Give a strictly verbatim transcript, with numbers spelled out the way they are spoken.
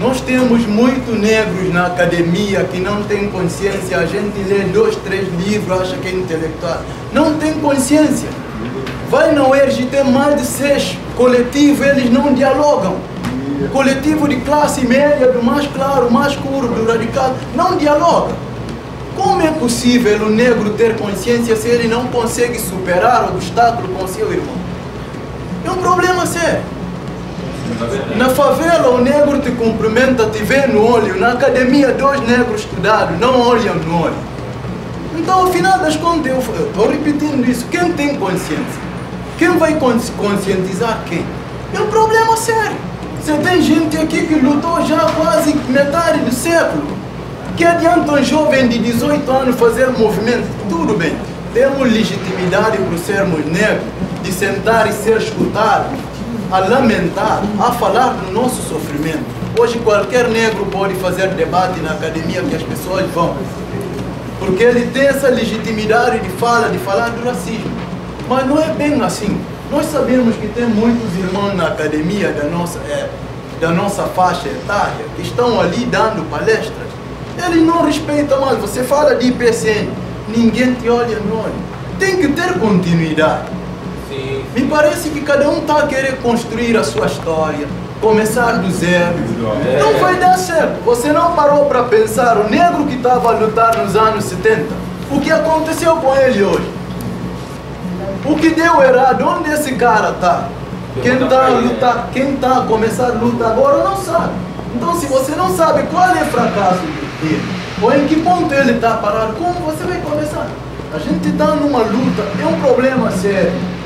Nós temos muitos negros na academia que não têm consciência. A gente lê dois, três livros, acha que é intelectual. Não tem consciência. Vai na U E R J, tem mais de seis coletivos, eles não dialogam. Coletivo de classe média, do mais claro, mais escuro, do radical, não dialoga. Como é possível o negro ter consciência se ele não consegue superar o obstáculo com seu irmão? É um problema sério. Na favela o negro te cumprimenta, te vê no olho. Na academia dois negros estudados não olham no olho. Então ao final das contas eu estou repetindo isso. Quem tem consciência? Quem vai conscientizar quem? É um problema sério. Você tem gente aqui que lutou já quase metade do século. Que adianta um jovem de dezoito anos fazer movimento? Tudo bem, temos legitimidade por sermos negros, de sentar e ser escutados, a lamentar, a falar do nosso sofrimento. Hoje qualquer negro pode fazer debate na academia que as pessoas vão. Porque ele tem essa legitimidade de fala, de falar do racismo. Mas não é bem assim. Nós sabemos que tem muitos irmãos na academia da nossa, é, da nossa faixa etária que estão ali dando palestras. Eles não respeitam mais. Você fala de I P C N, ninguém te olha no olho. Tem que ter continuidade. Sim. Me parece que cada um está a querer construir a sua história, começar do zero. É. Não vai dar certo. Você não parou para pensar o negro que estava a lutar nos anos setenta? O que aconteceu com ele hoje? O que deu errado? Onde esse cara está? Quem está a lutar, quem está a começar a luta agora não sabe. Então se você não sabe qual é o fracasso dele, ou em que ponto ele está parado, como você vai começar? A gente está numa luta, é um problema sério.